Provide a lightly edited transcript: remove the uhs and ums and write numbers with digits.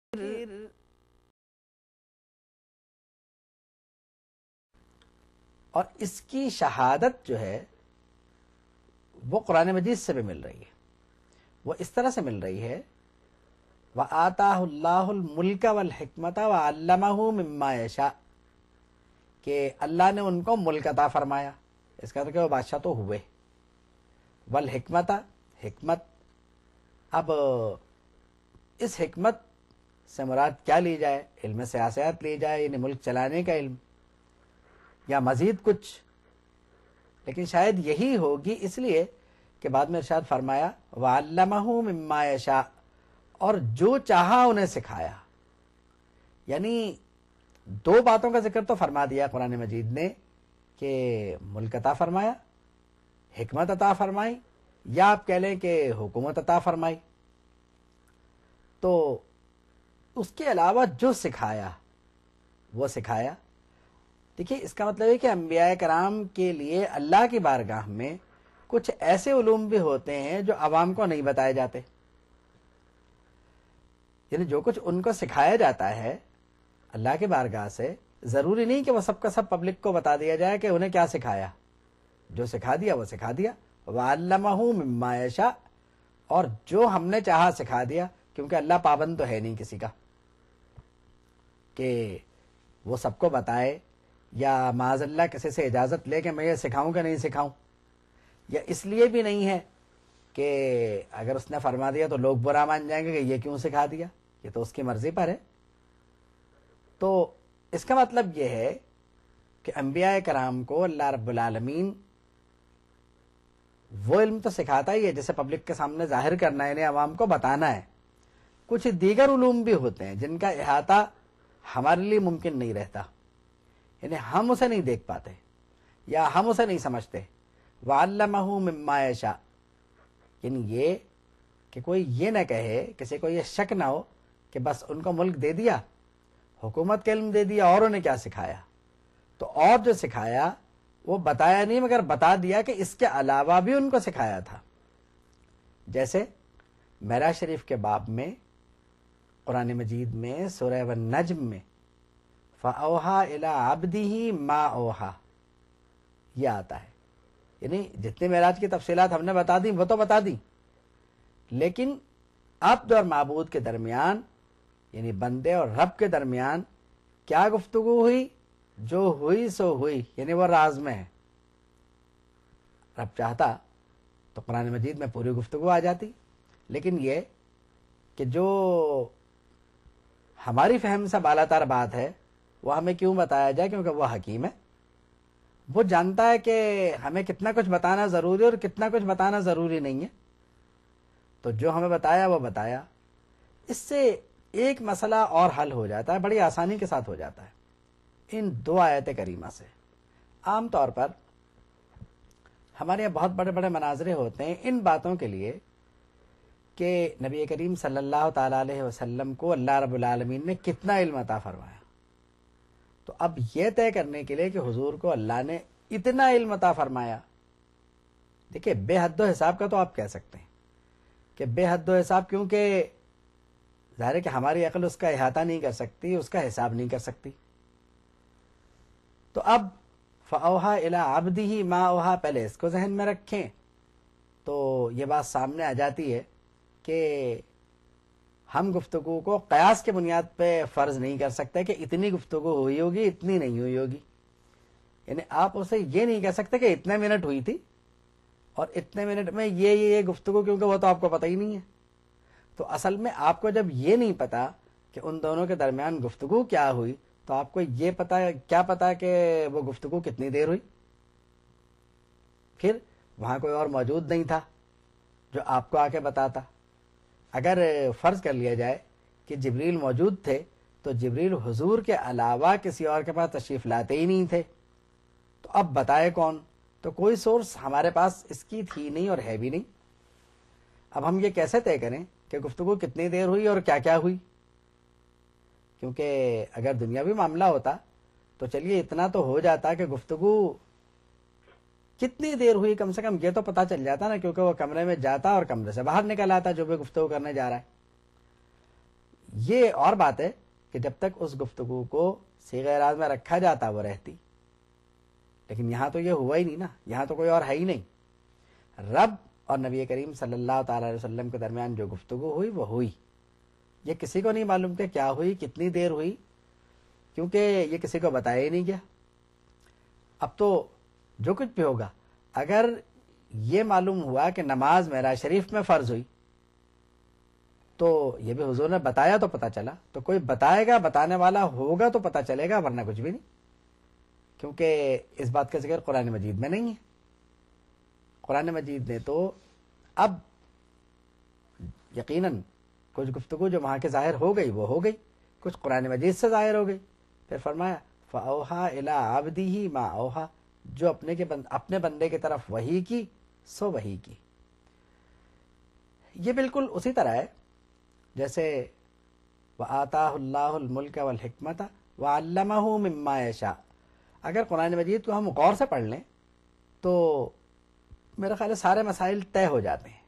اور اس کی شہادت جو ہے وہ قرآن مجید سے بھی مل رہی ہے. وہ اس طرح سے مل رہی ہے وَآتَاهُ اللَّهُ الْمُلْكَ وَالْحِكْمَةَ وَعَلَّمَهُ مِمَّا يَشَاءُ کہ اللہ نے ان کو ملک عطا فرمایا. اس کا کہ وہ بادشاہ تو ہوئے. والحکمت، حکمت. اب اس حکمت سے مراد کیا لی جائے؟ علم سیاست لی جائے، یعنی ملک چلانے کا علم، یا مزید کچھ؟ لیکن شاید یہی ہوگی، اس لیے کہ بعد میں ارشاد فرمایا وَعَلَّمَهُ مِمَّا يَشَاءُ، اور جو چاہا انہیں سکھایا. یعنی دو باتوں کا ذکر تو فرما دیا قرآن مجید نے کہ ملک عطا فرمایا، حکمت عطا فرمائی، یا آپ کہہ لیں کہ حکومت عطا فرمائی. تو اس کے علاوہ جو سکھایا وہ سکھایا. دیکھیے اس کا مطلب ہے کہ انبیاء کرام کے لیے اللہ کی بارگاہ میں کچھ ایسے علوم بھی ہوتے ہیں جو عوام کو نہیں بتائے جاتے. یعنی جو کچھ ان کو سکھایا جاتا ہے اللہ کے بارگاہ سے، ضروری نہیں کہ وہ سب کا سب پبلک کو بتا دیا جائے کہ انہیں کیا سکھایا. جو سکھا دیا وہ سکھا دیا. وَعَلَّمَهُ مِمَّا يَشَاءُ، اور جو ہم نے چاہا سکھا دیا، کیونکہ اللہ پابند تو ہے نہیں کسی کا کہ وہ سب کو بتائے، یا معاذ اللہ کسی سے اجازت لے کہ میں یہ سکھاؤں کہ نہیں سکھاؤں. یا اس لیے بھی نہیں ہے کہ اگر اس نے فرما دیا تو لوگ برا مان جائیں گے کہ یہ کیوں سکھا دیا، یہ تو اس کی مرضی پر ہے. تو اس کا مطلب یہ ہے کہ انبیاء کرام کو اللہ رب العالمین وہ علم تو سکھاتا ہی ہے جسے پبلک کے سامنے ظاہر کرنا ہے، انہیں عوام کو بتانا ہے. کچھ دیگر علوم بھی ہوتے ہیں جن کا احاطہ ہمارے لیے ممکن نہیں رہتا، یعنی ہم اسے نہیں دیکھ پاتے یا ہم اسے نہیں سمجھتے. وَعَلَّمَهُ مِمَّا يَشَاءُ، یعنی یہ کہ کوئی یہ نہ کہے، کسی کو یہ شک نہ ہو کہ بس ان کو ملک دے دیا، حکومت کا علم دے دیا، اور انہیں کیا سکھایا. تو اور جو سکھایا وہ بتایا نہیں، مگر بتا دیا کہ اس کے علاوہ بھی ان کو سکھایا تھا. جیسے معراج شریف کے باب میں قرآن مجید میں سورہ النجم میں فَأَوْحَىٰ إِلَىٰ عَبْدِهِ مَا أَوْحَىٰ یہ آتا ہے. یعنی جتنے معراج کی تفصیلات ہم نے بتا دیں وہ تو بتا دیں، لیکن عبد اور معبود کے درمیان، یعنی بندے اور رب کے درمیان کیا گفتگو ہوئی؟ جو ہوئی سو ہوئی، یعنی وہ راز میں ہے. رب چاہتا تو قرآن مجید میں پوری گفتگو آ جاتی، لیکن یہ کہ جو ہماری فہم سے بالا تر بات ہے وہ ہمیں کیوں بتایا جائے؟ کیونکہ وہ حکیم ہے، وہ جانتا ہے کہ ہمیں کتنا کچھ بتانا ضروری ہے اور کتنا کچھ بتانا ضروری نہیں ہے. تو جو ہمیں بتایا وہ بتایا. اس سے ایک مسئلہ اور حل ہو جاتا ہے، بڑی آسانی کے ساتھ ہو جاتا ہے ان دو آیت کریمہ سے. عام طور پر ہمارے یہاں بہت بڑے بڑے مناظرے ہوتے ہیں ان باتوں کے لیے کہ نبی کریم صلی اللہ تعالی علیہ وسلم کو اللہ رب العالمین نے کتنا علم عطا فرمایا. تو اب یہ طے کرنے کے لیے کہ حضور کو اللہ نے اتنا علم عطا فرمایا، دیکھیں بے حد و حساب کا تو آپ کہہ سکتے ہیں کہ بے حد و حساب، کیونکہ ظاہر ہے کہ ہماری عقل اس کا احاطہ نہیں کر سکتی، اس کا حساب نہیں کر سکتی. تو اب فَأَوْحَىٰ إِلَىٰ عَبْدِهِ مَا أَوْحَىٰ پہلے اس کو ذہن میں رکھیں تو یہ بات سامنے آ جاتی ہے کہ ہم گفتگو کو قیاس کے بنیاد پہ فرض نہیں کر سکتے کہ اتنی گفتگو ہوئی ہوگی اتنی نہیں ہوئی ہوگی. یعنی آپ اسے یہ نہیں کہہ سکتے کہ اتنے منٹ ہوئی تھی اور اتنے منٹ میں یہ گفتگو، کیونکہ وہ تو آپ کو پتہ ہی نہیں ہے. تو اصل میں آپ کو جب یہ نہیں پتا کہ ان دونوں کے درمیان گفتگو کیا ہوئی تو آپ کو یہ کیا پتا کہ وہ گفتگو کتنی دیر ہوئی. پھر وہاں کوئی اور موجود نہیں تھا جو آپ کو آ کے بتاتا. اگر فرض کر لیا جائے کہ جبریل موجود تھے تو جبریل حضور کے علاوہ کسی اور کے پاس تشریف لاتے ہی نہیں تھے، تو اب بتائے کون؟ تو کوئی سورس ہمارے پاس اس کی تھی نہیں اور ہے بھی نہیں. اب ہم یہ کیسے طے کریں کہ گفتگو کتنی دیر ہوئی اور کیا کیا ہوئی؟ کیونکہ اگر دنیاوی معاملہ ہوتا تو چلیے اتنا تو ہو جاتا کہ گفتگو کتنی دیر ہوئی کم سے کم یہ تو پتا چل جاتا نا، کیونکہ وہ کمرے میں جاتا اور کمرے سے باہر نکل آتا جو بھی گفتگو کرنے جا رہا ہے. یہ اور بات ہے کہ جب تک اس گفتگو کو صیغہ راز میں رکھا جاتا وہ رہتی، لیکن یہاں تو یہ ہوا ہی نہیں نا، یہاں تو کوئی اور ہے ہی نہیں۔ رب اور نبی کریم صلی اللہ تعالی علیہ وسلم کے درمیان جو گفتگو ہوئی وہ ہوئی، یہ کسی کو نہیں معلوم کہ کیا ہوئی، کتنی دیر ہوئی، کیونکہ یہ کسی کو بتایا ہی نہیں گیا۔ اب تو جو کچھ بھی ہوگا، اگر یہ معلوم ہوا کہ نماز معراج شریف میں فرض ہوئی تو یہ بھی حضور نے بتایا تو پتہ چلا، تو کوئی بتائے گا، بتانے والا ہوگا تو پتہ چلے گا، ورنہ کچھ بھی نہیں، کیونکہ اس بات کا ذکر قرآن مجید میں نہیں ہے۔ قرآن مجید نے تو اب یقیناً کچھ گفتگو جو وہاں کے ظاہر ہو گئی وہ ہو گئی، کچھ قرآن مجید سے ظاہر ہو گئی، پھر فرمایا فَأَوْحَىٰ إِلَىٰ عَبْدِهِ مَا أَوْحَىٰ، جو اپنے بندے کی طرف وحی کی سو وحی کی۔ یہ بالکل اسی طرح ہے جیسے وَآتَاهُ اللَّهُ الْمُلْكَ وَالْحِكْمَةَ وَعَلَّمَهُ مِمَّا يَشَاءُ۔ اگر قرآن مجید کو ہم غور سے پڑھ لیں تو میرا خیال ہے سارے مسائل طے ہو جاتے ہیں۔